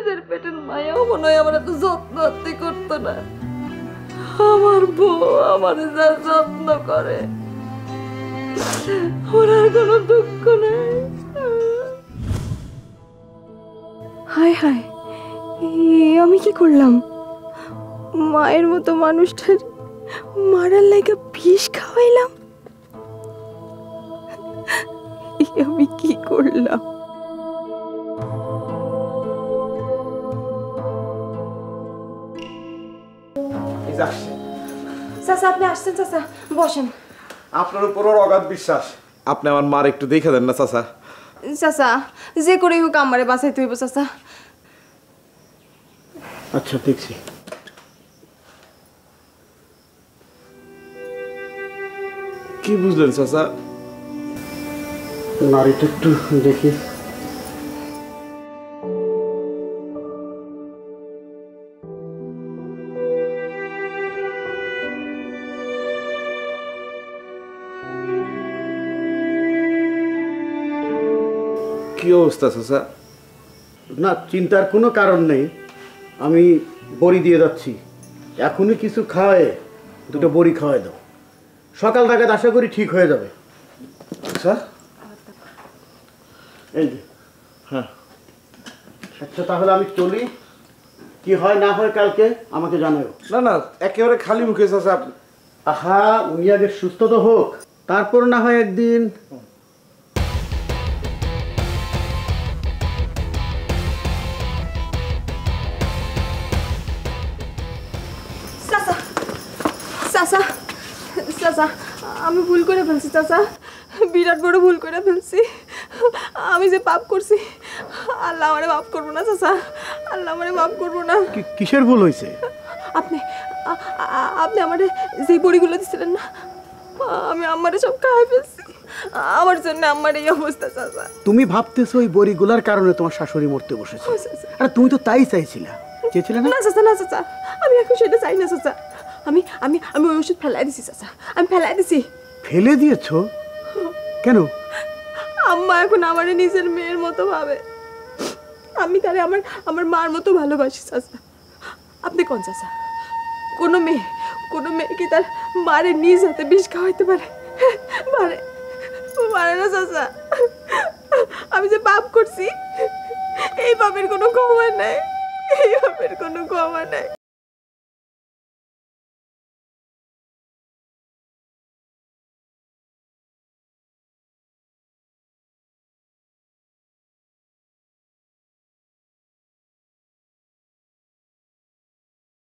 নিজের পেটের মায়াও মনে হয় আমার এত যত্ন আত্মি করতো না। আমার বউ আমার যা যত্ন করে, ওর আর কোনো দুঃখ নেই। হায় হায়, আমি কি করলাম? মায়ের মতো মানুষটার মারার লাইগা বিষ খাওয়াইলাম। আমি কি করলাম? চাচা আপনি আসছেন? চাচা বসেন। আপনার উপর ওর অগাধ বিশ্বাস, আপনি আমার মার একটু দেখে দেন না চাচা। চাচা যে করেই হোক আমারে বাঁচাইতে হইব চাচা। আচ্ছা দেখছি। কি বুঝলেন চাচা? নারীটা একটু দেখি। কি অবস্থা চাচা? না, চিন্তার কোনো কারণ নেই। আমি বড়ি দিয়ে যাচ্ছি, এখনই কিছু খাওয়ায় দুটো বড়ি খাওয়াই দাও। সকাল নাগাদ আশা করি ঠিক হয়ে যাবে। আচ্ছা এই যে। হ্যাঁ আচ্ছা তাহলে আমি চলি, কি হয় না হয় কালকে আমাকে জানাও। না না, একেবারে খালি মুখে চাচা। আহা, উনি আগে সুস্থ তো হোক, তারপর না হয় একদিন। চাচা চাচা চাচা, আমি ভুল করে ফেলছি চাচা, বিরাট বড় ভুল করে ফেলছি। আমি যে পাপ করছি, আল্লাহ আমারে মাফ করবো না চাচা, আল্লাহ আমারে মাফ করবো না। কিসের ভুল হয়েছে? আপনি আপনি আমারে যে বড়িগুলো দিছিলেন না, আমি আমারে সব খাওয়া ফেলছি। আমার জন্য আমার এই অবস্থা চাচা। তুমি ভাবতেছো ওই বড়িগুলার কারণে তোমার শাশুড়ি মরতে বসেছে? আরে তুমি তো তাই চাইছিলে, চেয়েছিলে না? না চাচা, না চাচা, আমি এখন সেটা চাই না চাচা। আমি আমি আমি ওই ওষুধ ফেলাই দিছি চাচা, আমি ফেলাই দিছি। ফেলে দিয়েছো কেন? আম্মা এখন আমার নিজের মেয়ের মতো ভাবে, আমি তারে আমার আমার মার মতো ভালোবাসি চাচা। আপনি কোন চাচা, কোনো মেয়ে কি তার মারে নিজ হাতে বিষ খাওয়াইতে পারে? পারে? পারে না চাচা। আমি যে পাপ করছি, এই পাপের কোনো ক্ষমা নাই, এই পাপের কোনো ক্ষমা নাই।